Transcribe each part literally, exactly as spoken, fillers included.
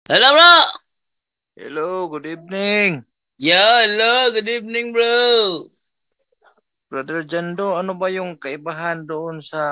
Hello, bro! Hello, good evening. Yeah, hello. Good evening, bro. Brother Jando, ano ba yung kaibahan doon sa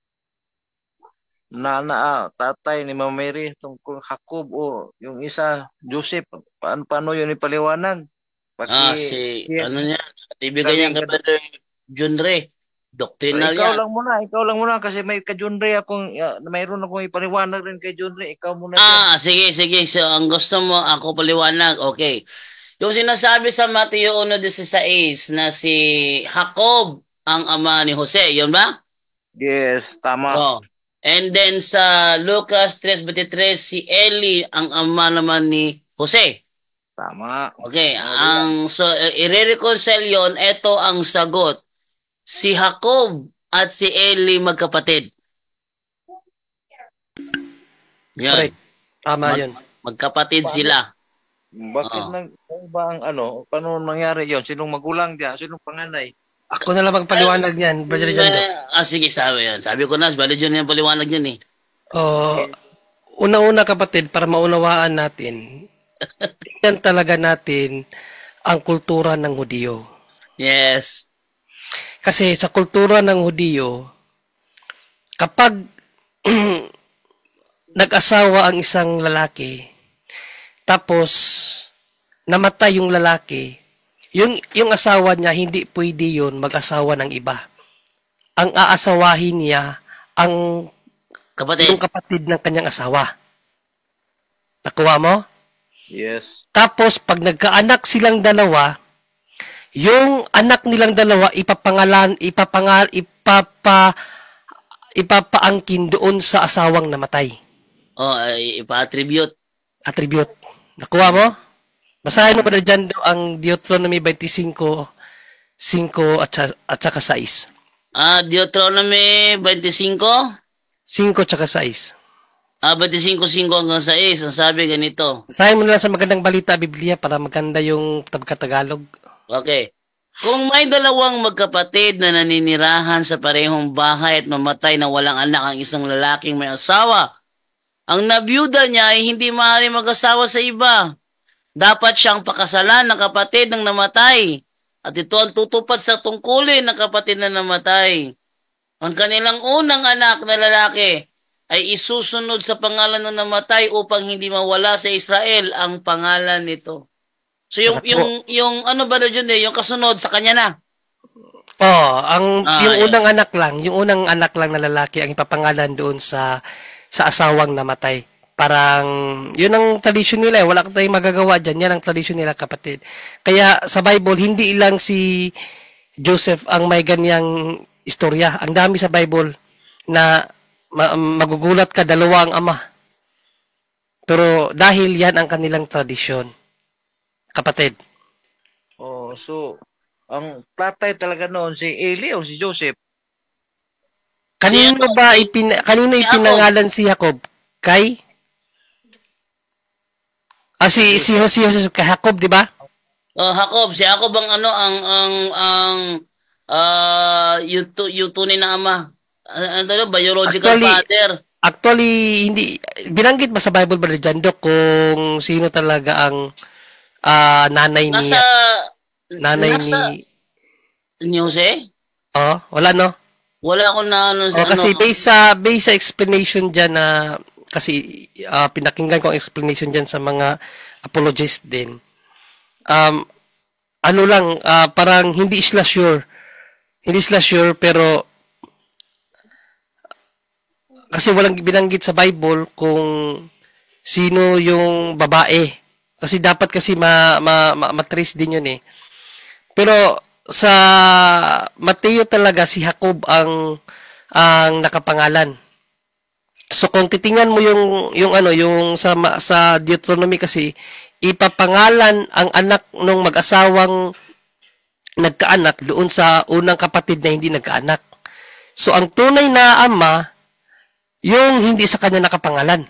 nana, ah, tatay ni Ma'am Mary tungkol Jacob o yung isa, Joseph? Paano, paano yun ipaliwanag? Paki, Ah, si, yan, ano niya, kaibigan niya gawing kay ka. Brother John Ray. Pero Doctrinal ikaw yan. lang muna, ikaw lang muna kasi may ka John Ray akong, ah, mayroon akong ipaliwanag rin kay John Ray. Ikaw muna, sir. Ah, sige, sige. So, ang gusto mo, ako paliwanag. Okay. Yung sinasabi sa Mateo one sixteen na si Jacob ang ama ni Jose, yun ba? Yes, tama. Oh. And then sa Lucas three twenty-three, si Eli ang ama naman ni Jose. Tama. Okay, Oh, diyan. ang so i- i-reconcile yon, ito ang sagot. Si Jacob at si Eli magkapatid. Correct. Yan, Tama mag yun. magkapatid Paano? sila. Bakit Oo. nag, ano ba ang ano? Paano nangyari yon? Sinong magulang diyan? Sinong panganay? Ako na lang Eh, magpaliwanag niyan, Brother Jando. eh, ah, sige, sabi yan. Sabi ko na, bali dyan yung paliwanag yun eh. O, una-una kapatid, para maunawaan natin, tingnan talaga natin ang kultura ng Hudiyo. Yes. Kasi sa kultura ng Hudiyo, kapag nag-asawa ang isang lalaki, tapos namatay yung lalaki, yung, yung asawa niya, hindi pwede yun mag-asawa ng iba. Ang aasawahin niya, ang yung Kapatid. kapatid ng kanyang asawa. Nakuha mo? Yes. Tapos, pag nagkaanak silang dalawa, yung anak nilang dalawa, ipapangalan, ipapangal, ipapa, ipapaangkin doon sa asawang namatay. Oh, ay, ipa-attribute. Attribute. Nakuha mo? Basahin mo pa na dyan ang Deuteronomy twenty-five, five at, sa- at saka six. Ah, Deuteronomy twenty-five. five at saka six. Ah, twenty-five five hanggang sais. Ang sabi ganito. Basahin mo na lang sa magandang balita Biblia para maganda yung tabka-Tagalog. Okay. Kung may dalawang magkapatid na naninirahan sa parehong bahay at mamatay na walang anak ang isang lalaking may asawa, ang nabiyuda niya ay hindi maaari mag-asawa sa iba. Dapat siyang pakasalan ng kapatid ng namatay. At ito ang tutupad sa tungkulin ng kapatid na namatay. Ang kanilang unang anak na lalaki ay isusunod sa pangalan ng namatay upang hindi mawala sa Israel ang pangalan nito. So yung Nako. yung yung ano ba na dyan eh, yung kasunod sa kanya na. Oh, ang Ah, yung yun. unang anak lang, yung unang anak lang na lalaki ang ipapangalan doon sa sa asawang namatay. Parang yun ang tradisyon nila, eh. Wala tayong magagawa diyan. Yan ang tradisyon nila, kapatid. Kaya sa Bible hindi lang si Joseph ang may ganyang istorya. Ang dami sa Bible na ma- magugulat ka, dalawa ang ama. Pero dahil yan ang kanilang tradisyon, kapatid. Oh, so ang tatay talaga noon si Eli o si Joseph? Si Kanino ano, ba si, ipin kanino si Jacob. ipinangalan si Jacob? Kay Ah, si, Si si, si Joseph kay Jacob, di ba? Oh, Jacob, si Jacob ang ano ang ang ang ah yung, tu- yung tunay na ama. Ano, ano, biological Actually, father. actually, hindi, binanggit ba sa Bible, Brother Jando, kung sino talaga ang ah, nanay ni, Nasa nanay ni, nasa New Jose? oh, wala no? Wala akong na ano sa Oh, ano. kasi based sa, based sa explanation dyan na, kasi ah, pinakinggan ko ang explanation dyan sa mga apologists din. Um, ano lang, ah, parang hindi sila sure. Hindi sila sure, pero kasi walang binanggit sa Bible kung sino yung babae. Kasi dapat kasi ma, ma, ma, matrace din yun eh. Pero sa Mateo talaga si Jacob ang ang nakapangalan. So kung titingnan mo yung yung ano yung sa sa Deuteronomy kasi ipapangalan ang anak ng mag-asawang nagkaanak doon sa unang kapatid na hindi nagkaanak. So ang tunay na ama yung hindi sa kanya nakapangalan.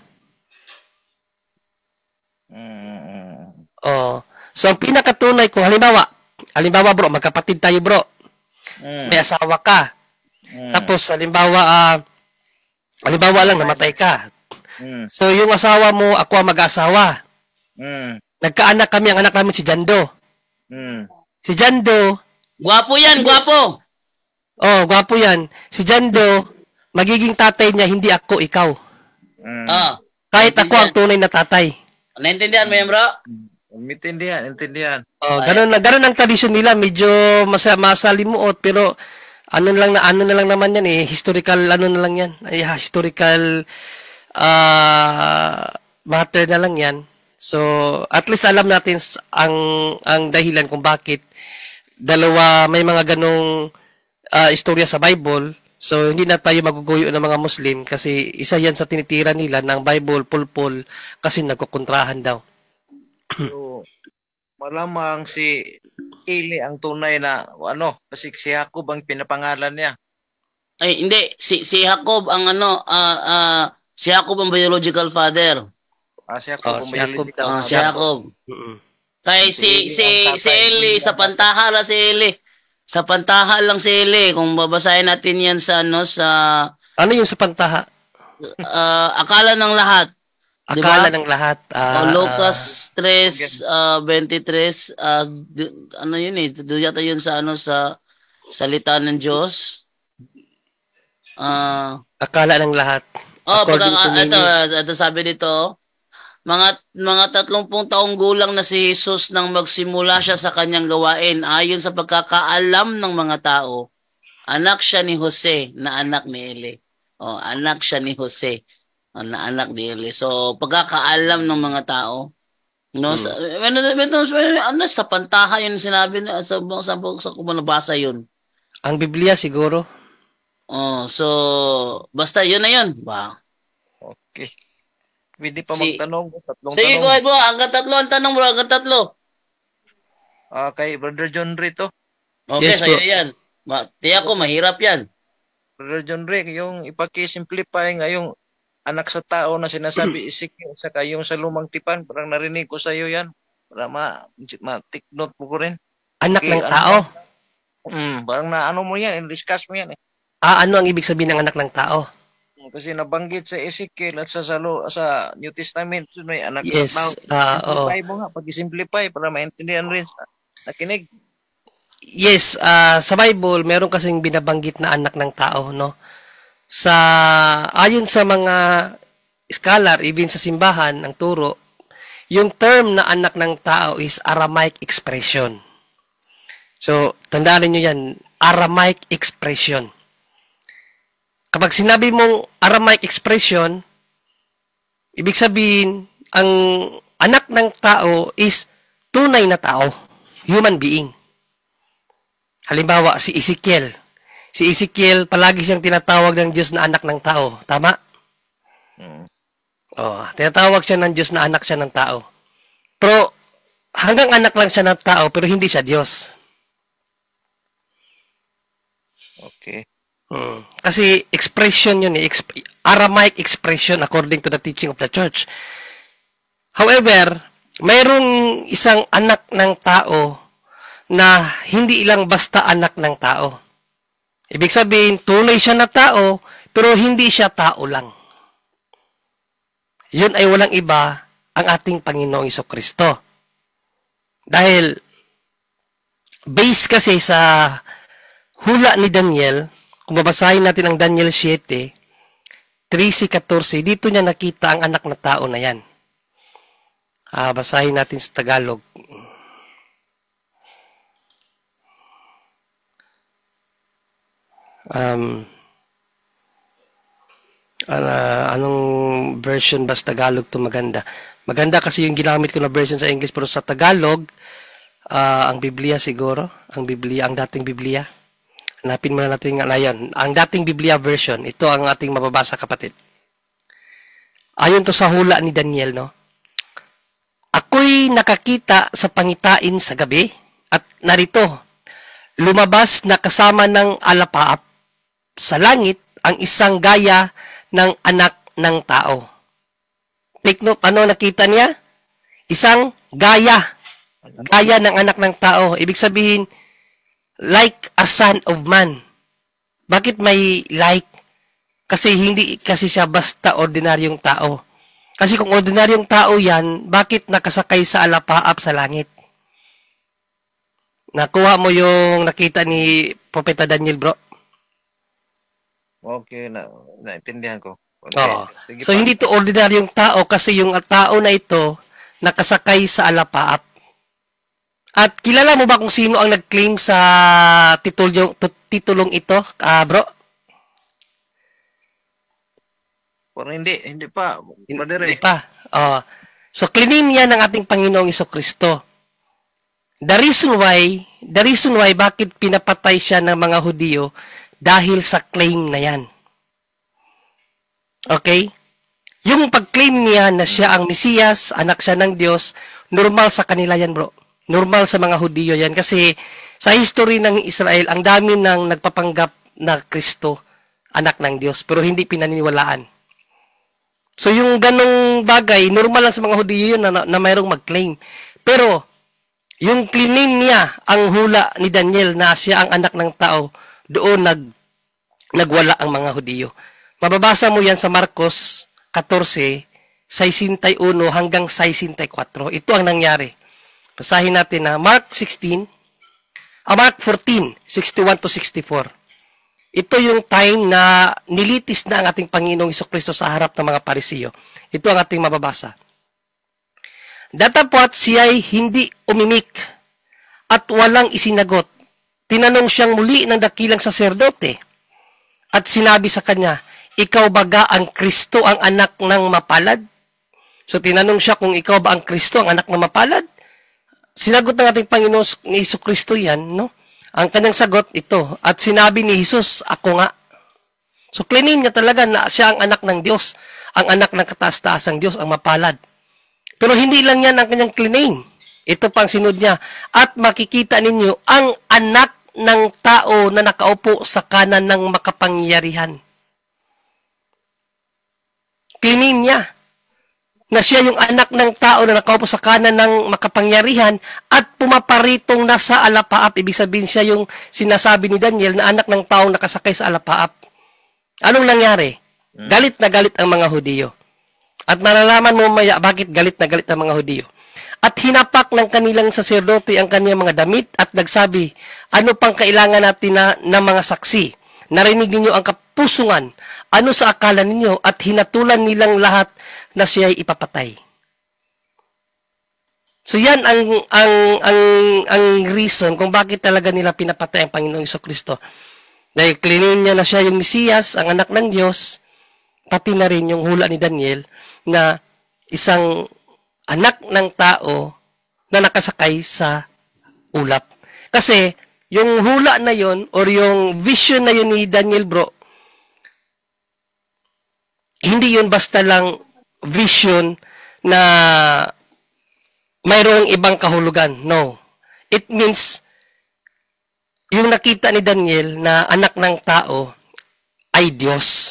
mm, Oh. So ang pinakatunay ko halimbawa, halimbawa bro, magkapatid tayo bro. May mm, asawa ka. mm, Tapos halimbawa ah, halimbawa lang namatay ka. Mm. So, yung asawa mo, ako ang mag-asawa. Mm. Nagkaanak kami, ang anak namin si Jando. Mm. Si Jando, Gwapo yan, gwapo. oh, gwapo yan. Si Jando, magiging tatay niya, hindi ako, ikaw. Mm. Ah, Kahit ako ang tunay na tatay. naintindihan mo yan, bro? Intindihan, intindihan. Oh, Ay. ganun na ganun ang tradisyon nila, medyo masa, masalimuot pero ano na lang na ano na lang naman yan eh, historical ano na lang yan. Ay, historical ah matter na lang yan. So, at least alam natin s- ang ang dahilan kung bakit dalawa may mga ganong ah, istorya sa Bible. So, hindi na tayo maguguyo ng mga Muslim kasi isa yan sa tinitira nila ng Bible pulpul kasi nagkukontrahan daw. So, malamang si Eli ang tunay na ano, kasi si Jacob ang pinapangalan niya. Ay, hindi. Si, si Jacob ang ano, ah, ah, si Jacob ang biological father. Ah, si Jacob Oh, ang si Jacob biological Ah, daw. si father. Jacob. Mm-mm. Kay Si si Eli ang si si tatay, Eli Eli sa ang pantaha lang si Eli. Sa pantaha lang si Eli. Kung babasahin natin yan sa ano sa Ano yung sa pantaha? ah, akala ng lahat. Di ba? Akala ng lahat. ah, O Lucas three ah, twenty-three ah, di- ano yun eh, doon yata yun sa ano sa salita ng Diyos. Ah, ah, akala ng lahat. oh, pagka According to ito, Nini. ito sabi dito, mga mga tatlumpung taong gulang na si Jesus nang magsimula siya sa kanyang gawain. Ayon sa pagkakaalam ng mga tao, anak siya ni Jose na anak ni Eli. Oh, anak siya ni Jose oh, na anak ni Eli. So, pagkakaalam ng mga tao, no, sa, ano, ano, ano, sa pantaha yun sinabi na, sa, sa, sa, sa kung nabasa yun. Ang Biblia siguro. Oh, so, basta yun na yun. Wow. Okay. Pwede pa Si- magtanong, tatlong Sige, go tanong. ahead bro. Hanggang tatlo ang tanong bro. Hanggang tatlo. Ah, kay Brother John Rito. Okay, Yes, sa'yo bro. yan. Ma tiyak ko, mahirap yan. Brother John Rick, yung ipaki-simplify nga yung anak sa tao na sinasabi Ezekiel saka yung sa lumang tipan, parang narinig ko sa iyo yan. Para ma, ma-take note mo ko rin. Anak Okay, ng ano tao. Mm, parang na ano mo yan, discuss mo yan eh. Ah, ano ang ibig sabihin ng anak ng tao? Kasi nabanggit sa Ezekiel at sa Salo, sa New Testament, yun may anak Yes, sa tao. ah, oo. Simplify mo nga, pag-simplify para maintindihan rin sa nakinig. Yes, ah, sa Bible, meron kasing binabanggit na anak ng tao, no? Sa, ayon sa mga scholar, even sa simbahan, ng turo, yung term na anak ng tao is Aramaic expression. So, tandaan niyo yan, Aramaic expression. Kapag sinabi mong Aramaic expression, ibig sabihin, ang anak ng tao is tunay na tao, human being. Halimbawa, si Ezekiel. Si Ezekiel, palagi siyang tinatawag ng Diyos na anak ng tao. Tama? Mm. Oh, tinatawag siya ng Diyos na anak siya ng tao. Pero, hanggang anak lang siya ng tao, pero hindi siya Diyos. Okay. Hmm. Kasi expression yun eh. Exp- Aramaic expression according to the teaching of the church. However, mayroong isang anak ng tao na hindi lang basta anak ng tao. Ibig sabihin, tunay siya na tao, pero hindi siya tao lang. Yun ay walang iba ang ating Panginoong Jesucristo. Dahil, based kasi sa hula ni Daniel, kung babasahin natin ang Daniel seven, three fourteen, dito niya nakita ang anak na tao na yan. Ah, basahin natin sa Tagalog. Um, ano, anong version ba sa Tagalog to maganda? Maganda kasi yung ginamit ko na version sa English, pero sa Tagalog, ah, ang Biblia siguro, ang Biblia, ang dating Biblia. Hanapin muna natin nga na yan. Ang dating Biblia version, ito ang ating mababasa, kapatid. Ayon to sa hula ni Daniel, no? Ako'y nakakita sa pangitain sa gabi, at narito, lumabas na kasama ng alapaap sa langit ang isang gaya ng anak ng tao. Take note, ano nakita niya? Isang gaya. Gaya ng anak ng tao. Ibig sabihin, like a son of man. Bakit may like? Kasi hindi kasi siya basta ordinaryong tao. Kasi kung ordinaryong tao yan, bakit nakasakay sa alapaap sa langit? Nakuha mo yung nakita ni Propeta Daniel, bro? Okay, na naintindihan ko. Oo. Okay, sige So, pa. hindi to ordinaryong tao kasi yung tao na ito nakasakay sa alapaap. At kilala mo ba kung sino ang nag-claim sa titulong, titulong ito, ah, bro? Parang hindi, hindi pa. Brother Hindi eh. pa. Oh. So, claim yan ng ating Panginoong Isokristo. The reason why, the reason why bakit pinapatay siya ng mga Hudyo dahil sa claim na yan. Okay? Yung pag-claim niya na siya ang Mesiyas, anak siya ng Diyos, normal sa kanila yan, bro. Normal sa mga Hudyo yan. Kasi sa history ng Israel, ang dami nang nagpapanggap na Kristo, anak ng Diyos, pero hindi pinaniniwalaan. So yung ganong bagay, normal lang sa mga Hudyo yun na, na, na mayroong mag-claim. Pero, yung claim niya, ang hula ni Daniel na siya ang anak ng tao, doon nag, nagwala ang mga Hudyo. Mababasa mo yan sa Marcos fourteen, sixty-one hanggang sixty-four. Ito ang nangyari. Basahin natin na Mark sixteen, ah, Mark fourteen, sixty-one to sixty-four. Ito yung time na nilitis na ang ating Panginoong Isokristo sa harap ng mga Parisiyo. Ito ang ating mababasa. Datapwat siya'y hindi umimik at walang isinagot. Tinanong siyang muli ng dakilang saserdote at sinabi sa kanya, ikaw baga ang Kristo, ang anak ng mapalad? So tinanong siya kung ikaw ba ang Kristo, ang anak ng mapalad? Sinagot ng ating Panginoon ni Isokristo yan, no? Ang kanyang sagot ito, at sinabi ni Jesus, ako nga. So claiming niya talaga na siya ang anak ng Diyos, ang anak ng kataas-taasang Diyos, ang mapalad. Pero hindi lang yan ang kanyang claim. Ito pang sinod niya. At makikita ninyo ang anak ng tao na nakaupo sa kanan ng makapangyarihan. Claim niya na siya yung anak ng tao na nakaupo sa kanan ng makapangyarihan at pumaparitong nasa alapaap. Ibig sabihin siya yung sinasabi ni Daniel na anak ng taong nakasakay sa alapaap. Anong nangyari? Galit na galit ang mga Hudyo. At malalaman mo maya bakit galit na galit ang mga Hudyo. At hinapak ng kanilang saserdote ang kanyang mga damit at nagsabi, ano pang kailangan natin na, na mga saksi? Narinig ninyo ang kapusungan. Ano sa akala ninyo? At hinatulan nilang lahat na siya'y ipapatay. So yan ang, ang, ang, ang reason kung bakit talaga nila pinapatay ang Panginoong Isokristo. Dahil claim niya na siya yung Mesiyas, ang anak ng Diyos, pati na rin yung hula ni Daniel na isang anak ng tao na nakasakay sa ulap. Kasi yung hula na yon or yung vision na yun ni Daniel, bro, hindi yun basta lang vision na mayroong ibang kahulugan. No. It means yung nakita ni Daniel na anak ng tao ay Diyos.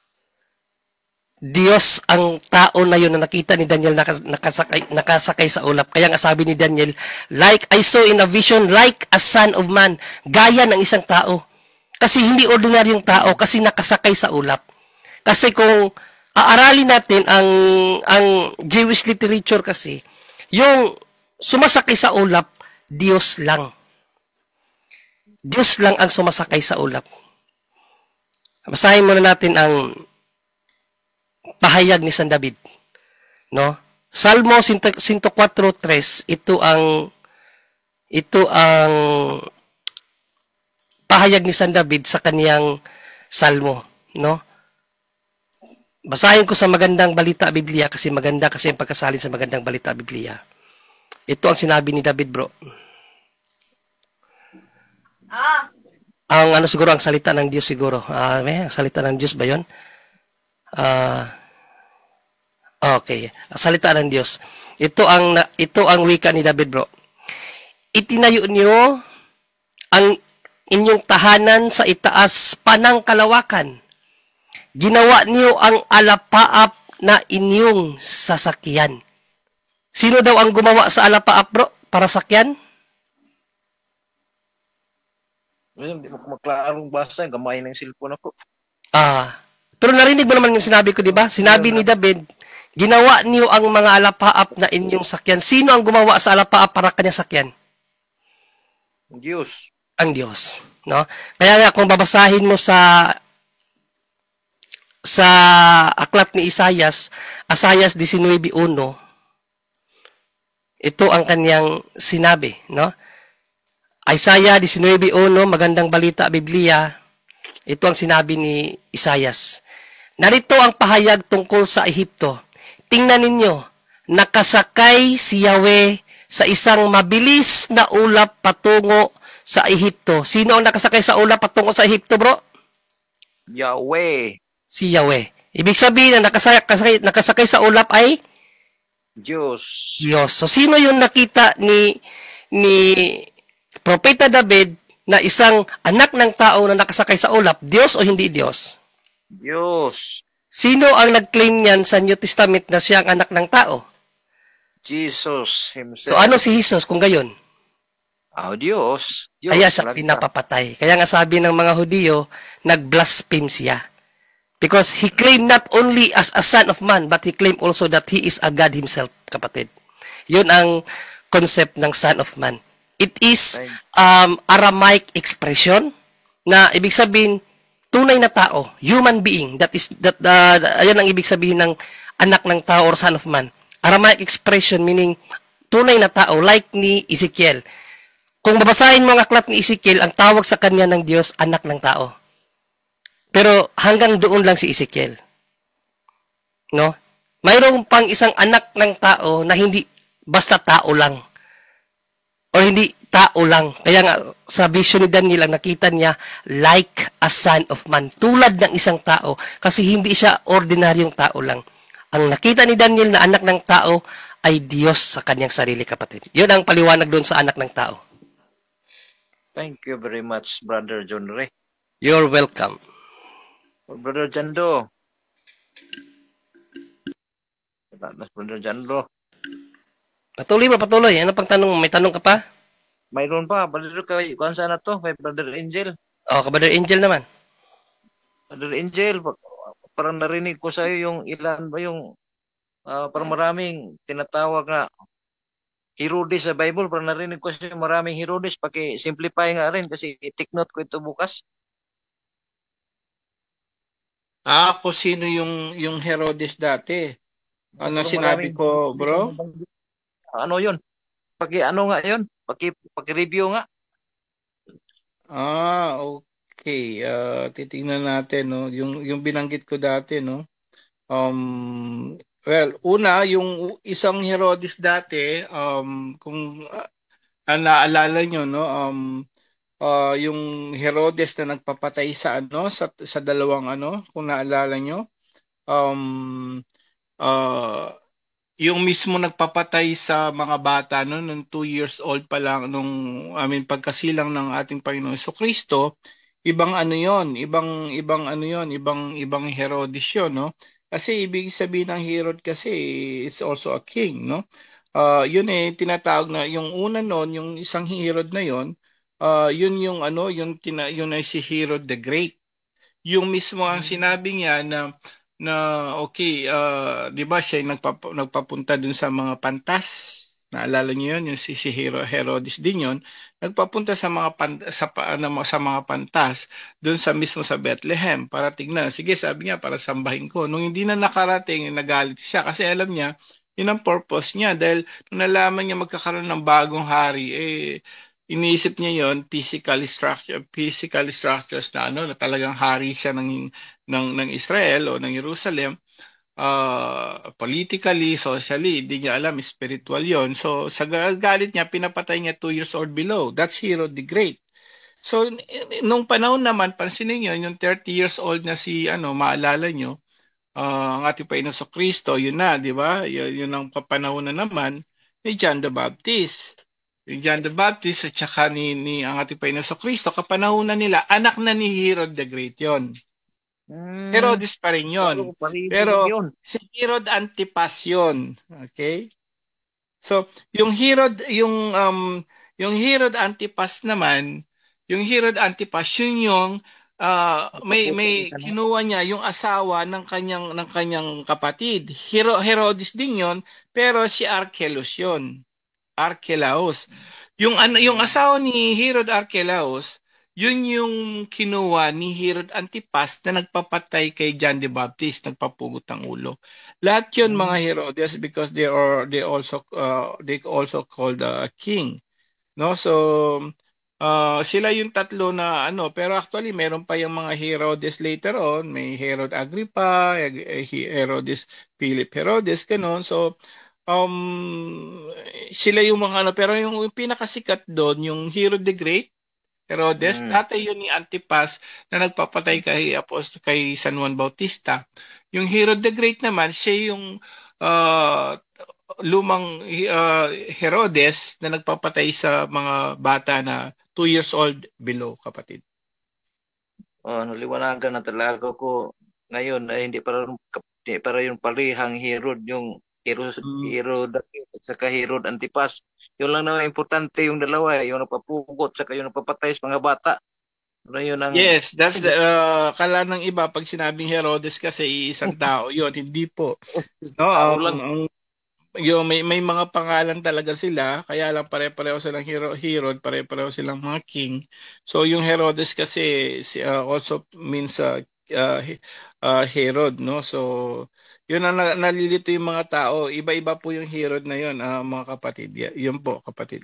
Diyos ang tao na yun na nakita ni Daniel nakasakay, nakasakay sa ulap. Kaya nga sabi ni Daniel, like I saw in a vision, like a son of man. Gaya ng isang tao. Kasi hindi ordinaryong tao, kasi nakasakay sa ulap. Kasi kung aaralin natin ang, ang Jewish literature kasi, yung sumasakay sa ulap, Diyos lang. Diyos lang ang sumasakay sa ulap. Basahin muna natin ang pahayag ni San David, no? Salmo one oh four three, ito ang ito ang pahayag ni San David sa kaniyang salmo, no? Basahin ko sa Magandang Balita Biblia kasi maganda kasi ang pagkasalin sa Magandang Balita Biblia. Ito ang sinabi ni David, bro. Ah. Ang ano siguro ang salita ng Diyos siguro. Ah, may salita ng Diyos ba 'yon? Ah, uh, okay. Salita ng Diyos. Ito ang ito ang wika ni David, bro. Itinayo niyo ang inyong tahanan sa itaas panang kalawakan. Ginawa niyo ang alapaap na inyong sasakyan. Sino daw ang gumawa sa alapaap, bro? Para sakyan? Hindi mo maklarong basa, gamay ng cellphone ako. Ah, pero narinig mo naman yung sinabi ko, di ba? Sinabi ni David, Ginawa niyo ang mga alapaap na inyong sakyan. Sino ang gumawa sa alapaap para kanyang sakyan? Diyos. Ang Diyos, no? Kaya nga kung babasahin mo sa sa aklat ni Isayas, Isayas nineteen one, ito ang kanyang sinabi, no? Isaiah nineteen one, magandang balita Biblia. Ito ang sinabi ni Isayas. Narito ang pahayag tungkol sa Ehipto. Tingnan ninyo, nakasakay si Yahweh sa isang mabilis na ulap patungo sa Ehipto. Sino ang nakasakay sa ulap patungo sa Ehipto, bro? Yahweh. Si Yahweh. Ibig sabihin na nakasakay, nakasakay sa ulap ay Diyos. Diyos. So, sino yung nakita ni ni Propeta David na isang anak ng tao na nakasakay sa ulap? Diyos o hindi Diyos? Diyos. Sino ang nag-claim niyan sa New Testament na siya ang anak ng tao? Jesus himself. So, ano si Jesus kung gayon? Oh, Diyos. Diyos. Kaya siya talaga. pinapapatay. Kaya nga sabi ng mga Hudiyo, nag-blaspheme siya. Because he claimed not only as a son of man, but he claimed also that he is a God himself, kapatid. Yun ang concept ng son of man. It is um, Aramaic expression na ibig sabihin, tunay na tao, human being. That is, that, uh, ayan ang ibig sabihin ng anak ng tao or son of man. Aramaic expression meaning tunay na tao, like ni Ezekiel. Kung babasahin mo ang aklat ni Ezekiel, ang tawag sa kanya ng Diyos, anak ng tao. Pero hanggang doon lang si Ezekiel. No? Mayroong pang isang anak ng tao na hindi basta tao lang. O hindi tao lang. Kaya nga, sa vision ni Daniel, ang nakita niya, like a son of man. Tulad ng isang tao. Kasi hindi siya ordinaryong tao lang. Ang nakita ni Daniel na anak ng tao ay Diyos sa kanyang sarili, kapatid. Yun ang paliwanag doon sa anak ng tao. Thank you very much, Brother John Ray. You're welcome. Brother Jando. Brother Jando. Patuloy ba, patuloy? Ano pang tanong mo? May tanong ka pa? Mayroon pa. Brother, kay, kung saan na to? Kay Brother Angel. O, oh, Brother Angel naman. Brother Angel, parang narinig ko sa iyo yung ilan ba yung uh, parang maraming tinatawag na Herodes sa Bible. Parang narinig ko sa iyo maraming Herodes. Paki-simplify nga rin kasi i-take note ko ito bukas. Ah, kung sino yung yung Herodes dati? Ano Parang sinabi maraming- ko, bro? Ano yun? Paki ano nga yun? Paki, paki-review nga. Ah, okay. Ah, titingnan natin, no? Yung yung binanggit ko dati, no? Um, well, una, yung isang Herodes dati, um, kung uh, naalala nyo, no? Um, uh, yung Herodes na nagpapatay sa ano, sa sa dalawang ano, kung naalala nyo. Um, uh, yung mismo nagpapatay sa mga bata no nung two years old pa lang nung I mean pagkasilang ng ating Panginoon Jesucristo, ibang ano yon, ibang ibang ano yon, ibang ibang Herodes yon, no? Kasi ibig sabihin ng Herod kasi it's also a king, no? Uh, yun eh tinatawag na yung una noon, yung isang Herod na yon, uh, yun yung ano, yung tina, yun ay si Herod the Great. Yung mismo ang sinabi niya na na okay, uh, 'di ba siya yung nagpap- nagpapunta dun sa mga pantas. Naalala niyo 'yun, yung si, si Hero, Herodes din 'yon. Nagpapunta sa mga pan, sa pa- ano, sa mga pantas dun sa mismo sa Bethlehem para tignan. Sige, sabi niya para sambahin ko. Nung hindi na nakarating, nagalit siya kasi alam niya yun ang purpose niya dahil nung nalaman niya magkakaroon ng bagong hari, eh iniisip niya yon physical structure physical structures na ano na talagang hari siya ng ng ng Israel o ng Jerusalem, uh, politically, socially, hindi niya alam, spiritual yon. So, sa galit niya, pinapatay niya two years old below. That's Herod the Great. So, nung panahon naman, pansinin niyo, yung thirty years old na si, ano, maalala niyo, uh, ang ating Panginoon sa Kristo, yun na, di ba? Yun, yun ang panahon na naman ni John the Baptist. Yung John the Baptist at saka ni, ni ang ating Panginoon sa Kristo, kapanahunan nila, anak na ni Herod the Great yon. Hmm. Herodes pa rin yun. Pero, Pero yun. si Herod Antipas yun. Okay? So, yung Herod, yung, um, yung Herod Antipas naman, yung Herod Antipas, yun yung ah may Nagpaputi may yung sana. kinuha niya yung asawa ng kanyang ng kanyang kapatid. Hero, Herodes din 'yon, pero si Archelaus 'yon. Archelaus. Yung ano yung Mm. asawa ni Herod Archelaus, yun yung kinuha ni Herod Antipas na nagpapatay kay John the Baptist, nagpapugot ng ulo. Lahat yun mga Mm. Herodes because they are they also uh, they also called a king, no? So uh, sila yung tatlo na ano, pero actually meron pa yung mga Herodes later on, may Herod Agrippa, eh, eh, Herodes Philip Herodes, ganun. So um sila yung mga ano, pero yung, yung pinakasikat doon yung Herod the Great, Herodes, Mm. tatay yun ni Antipas na nagpapatay kay Apost kay San Juan Bautista. Yung Herod the Great naman, siya yung uh, lumang uh, Herodes na nagpapatay sa mga bata na two years old below, kapatid. Oh, naliwanagan na talaga ko ngayon ay hindi para hindi para yung palihang Herod yung Herod Mm. Herod at saka Herod Antipas. Yun lang na importante yung dalawa, eh, yung napapugot saka yung napapatay sa mga bata. Ano yun ang Yes, that's the uh, kala ng iba pag sinabing Herodes kasi isang tao yun, hindi po. No, tao um, lang. ang yung may may mga pangalan talaga sila, kaya lang pare-pareho silang hero, Herod, pare-pareho silang mga king. So yung Herodes kasi si, uh, also means uh, uh, he- uh, Herod, no? So yun ang na- nalilito yung mga tao. Iba-iba po yung Herod na yun, ah, mga kapatid. Y- yun po, kapatid.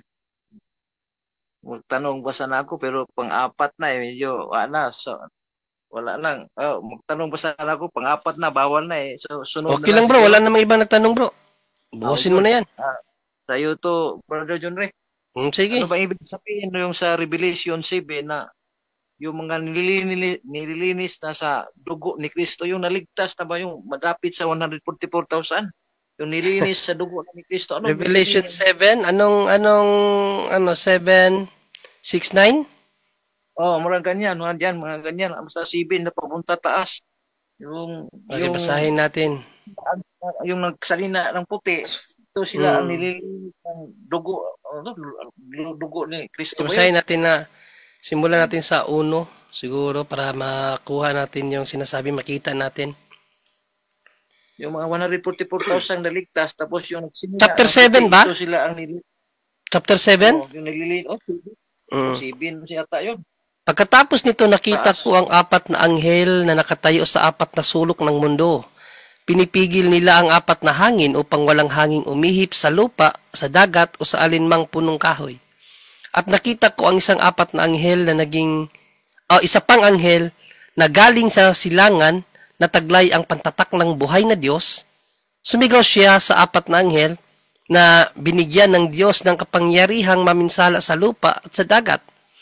Magtanong ba sana ako pero pang-apat na eh medyo wala so wala lang. Oh, magtanong ba sana ako pang-apat na bawal na eh. So sunod na Okay lang lang bro, siguro. wala namang ibang nagtanong bro. Ah, Buhusin mo yun. na yan. Ah, sa iyo to, Brother John Ray. Hmm, Ano sige. ba ibig sabihin no yung sa Revelation seven na yung mga nililinis, nililinis na sa dugo ni Kristo, yung naligtas na ba yung madapit sa one hundred forty-four thousand? Yung nilinis sa dugo ni Kristo, ano ibig Revelation sabihin? seven, anong, anong, ano, seven six nine. Oh, mga ganyan, mga ganyan, mga ganyan. Ang sa seven na papunta taas. Yung, Okay, yung, basahin natin. yung nagsalina ng puti, ito sila ang Hmm. nililinis ng dugo, ano, dugo ni Sige, Kristo ba yun? basahin natin na, simulan natin sa uno, siguro, para makuha natin yung sinasabi, makita natin. Yung mga one hundred forty-four thousand naligtas, tapos yung nagsimula Chapter ng puti, seven ba? ito sila ang nililinis. Chapter seven? Oh, yung nililinis. Oh, seven. Oh, Hmm. seven siya yun. Pagkatapos nito nakita Taas. ko ang apat na anghel na nakatayo sa apat na sulok ng mundo. Pinipigil nila ang apat na hangin upang walang hangin umihip sa lupa, sa dagat o sa alinmang punong kahoy. At nakita ko ang isang apat na anghel na naging, o isa pang anghel na galing sa silangan na taglay ang pantatak ng buhay na Diyos. Sumigaw siya sa apat na anghel na binigyan ng Diyos ng kapangyarihang maminsala sa lupa at sa dagat.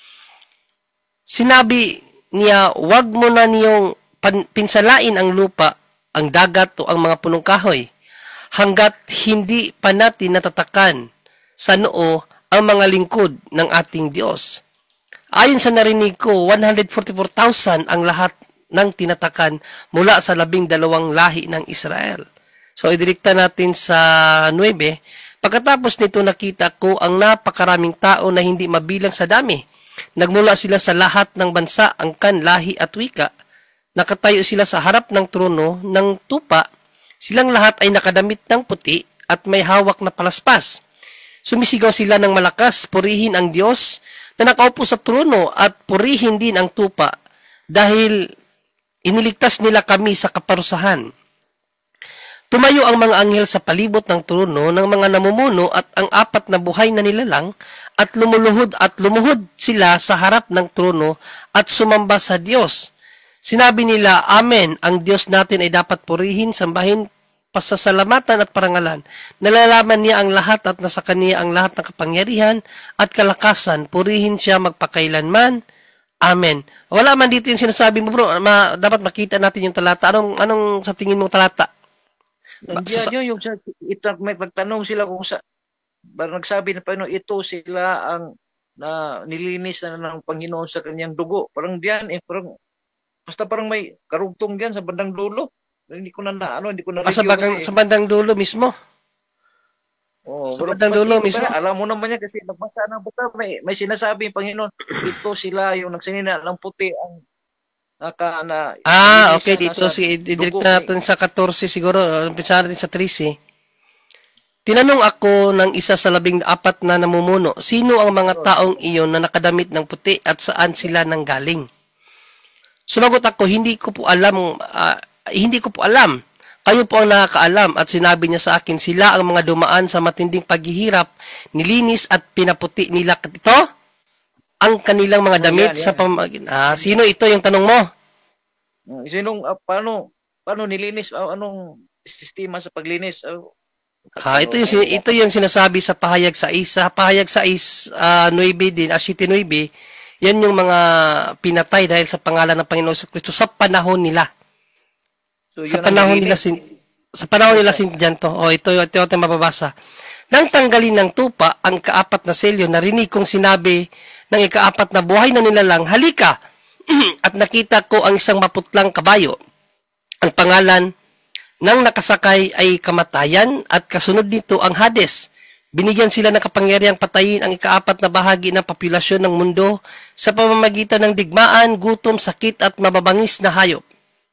Sinabi niya, "Wag mo na niyong pan- pinsalain ang lupa, ang dagat o ang mga punong kahoy, hanggat hindi pa natin natatakan sa noo ang mga lingkod ng ating Diyos." Ayon sa narinig ko, one hundred forty-four thousand ang lahat ng tinatakan mula sa labing dalawang lahi ng Israel. So, idirekta natin sa nine. Pagkatapos nito nakita ko ang napakaraming tao na hindi mabilang sa dami. Nagmula sila sa lahat ng bansa, angkan, lahi at wika. Nakatayo sila sa harap ng trono ng tupa. Silang lahat ay nakadamit ng puti at may hawak na palaspas. Sumisigaw sila ng malakas, purihin ang Diyos na nakaupo sa trono at purihin din ang tupa dahil iniligtas nila kami sa kaparusahan. Tumayo ang mga anghel sa palibot ng trono ng mga namumuno at ang apat na buhay na nilalang at lumuluhod at lumuhod sila sa harap ng trono at sumamba sa Diyos. Sinabi nila, "Amen, ang Diyos natin ay dapat purihin, sambahin, pasasalamatan at parangalan. Nalalaman niya ang lahat at nasa kaniya ang lahat ng kapangyarihan at kalakasan. Purihin siya magpakailanman. Amen." Wala man dito yung sinasabi mo bro, ma, dapat makita natin yung talata. Anong, anong sa tingin mo talata? Ba, Nandiyan sa, yun, yung sa, ita, may nagtanong sila kung sa, parang nagsabi na paano ito sila ang na nilinis na ng Panginoon sa kanyang dugo. Parang diyan eh, parang, basta parang may karugtong diyan sa bandang dulo. Hindi ko na, na ano, hindi ko na ah, sa, review bagang, kasi. sa bandang dulo mismo. Oh, Sa pero bandang dulo pati, mismo. para, alam mo naman yan kasi nagbasa ng buta, may, may sinasabi yung Panginoon, ito sila yung nagsinina ng puti ang naka na Ah, nalinis okay. siya Dito, nasa si, i-direct dugo na ni natin sa fourteen siguro. Umpisa natin sa thirteen. Tinanong ako ng isa sa labing apat na namumuno, sino ang mga taong iyon na nakadamit ng puti at saan sila nanggaling? Sumagot ako, hindi ko po alam, ah, hindi ko po alam. Kayo po ang nakakaalam at sinabi niya sa akin, sila ang mga dumaan sa matinding paghihirap, nilinis at pinaputi nila ito ang kanilang mga Oh, damit yan, sa yan. pamamagitan. Ah, sino ito yung tanong mo? Mm, Sinong ah, paano paano nilinis ah, anong sistema sa paglinis? Ah, Ah, ito yung ano, sin- ito yung sinasabi sa pahayag sa isa, pahayag sa is uh, nueve din, ah, siete nueve. Yan yung mga pinatay dahil sa pangalan ng Panginoon sa Kristo sa panahon nila. So Sa yun ang panahon nila nilinis. sin sa panahon Ano nila sa sin to. Oh, ito ito ito yung mababasa. Nang tanggalin ng tupa ang kaapat na selyo, narinig kong sinabi ng ikaapat na buhay na nilalang, halika! At nakita ko ang isang maputlang kabayo. Ang pangalan ng nakasakay ay kamatayan at kasunod nito ang Hades. Binigyan sila ng kapangyarihang patayin ang ikaapat na bahagi ng populasyon ng mundo sa pamamagitan ng digmaan, gutom, sakit at mababangis na hayop.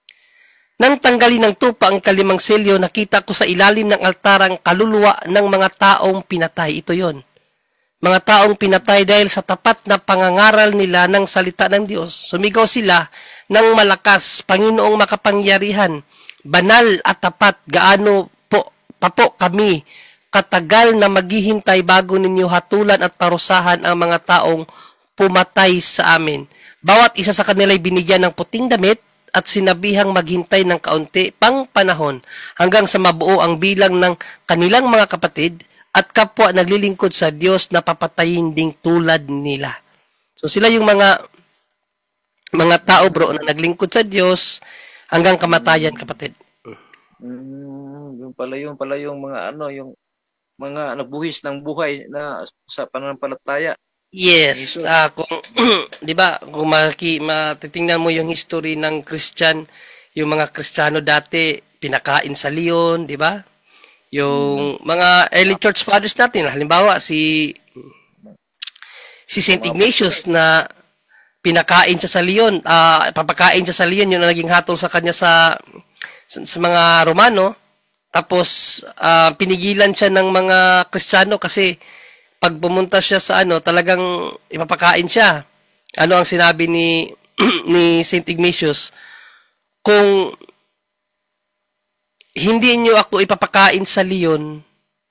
Nang tanggalin ng tupa ang kalimang selyo, nakita ko sa ilalim ng altar ang kaluluwa ng mga taong pinatay. Ito yon. Mga taong pinatay dahil sa tapat na pangangaral nila ng salita ng Diyos. Sumigaw sila ng malakas, Panginoong makapangyarihan, banal at tapat, gaano po, pa po kami katagal na maghihintay bago ninyo hatulan at parusahan ang mga taong pumatay sa amin. Bawat isa sa kanila ay binigyan ng puting damit at sinabihang maghintay ng kaunti pang panahon hanggang sa mabuo ang bilang ng kanilang mga kapatid at kapwa naglilingkod sa Diyos na papatayin ding tulad nila. So sila yung mga mga tao bro na naglingkod sa Diyos hanggang kamatayan, kapatid. mm, yung pala yung pala yung mga ano yung mga nagbuhis ng buhay na sa pananampalataya Yes, Jesus. ah kung 'di ba, kung maki matitingnan mo yung history ng Christian, yung mga Kristiyano dati pinakain sa leon, 'di ba? Yung mga early church fathers natin, halimbawa si si Saint Ignatius na pinakain siya sa leon, ah papakain siya sa leon, yun ang naging hatol sa kanya sa sa, sa mga Romano. Tapos ah, pinigilan siya ng mga Kristiyano kasi pag pumunta siya sa ano, talagang ipapakain siya. Ano ang sinabi ni ni Saint Ignatius? Kung hindi niyo ako ipapakain sa leon,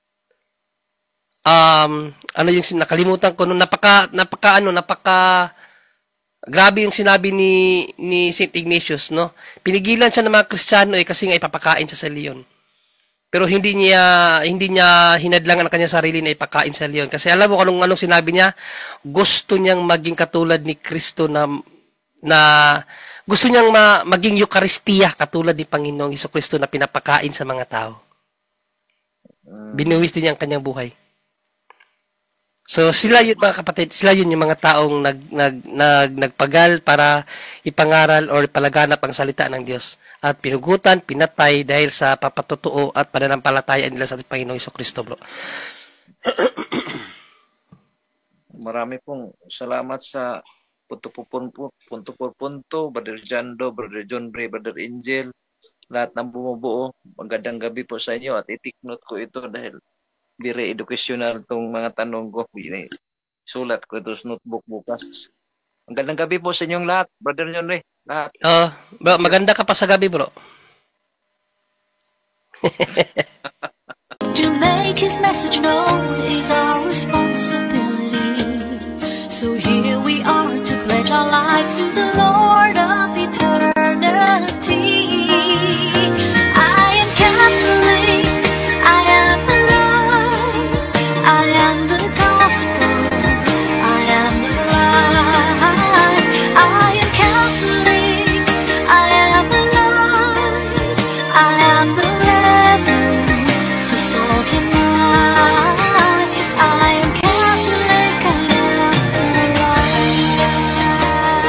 um, ano yung sin- nakalimutan ko nung napaka napaka ano, napaka grabe yung sinabi ni ni Saint Ignatius, no? Pinigilan siya ng mga Kristiyano eh kasi nga ipapakain siya sa leon. Pero hindi niya hindi niya hinadlangan ang kanyang sarili na ipakain sa leon. Kasi alam mo kung anong, anong sinabi niya? Gusto niyang maging katulad ni Kristo na na gusto niyang ma, maging Eucharistia katulad ni Panginoong Hesus-Kristo na pinapakain sa mga tao. Binuwis din niya ang kanyang buhay. So sila yun mga kapatid, sila yun yung mga taong nag, nag, nag, nagpagal para ipangaral or palaganap ang salita ng Diyos. At pinugutan, pinatay dahil sa papatutuo at pananampalataya nila sa Panginoong Hesus-Kristo, bro. Marami pong salamat sa punto po punto, punto po punto, Brother Jando, Brother John Bray, Brother Angel, lahat ng bumubuo. Magandang gabi po sa inyo at i-take note ko ito dahil very educational tong mga tanong ko. Sulat ko ito sa notebook bukas. Magandang gabi po sa inyong lahat, Brother John Ray. Lahat. Uh, bro, maganda ka pa sa gabi, bro. To make his message known, he's our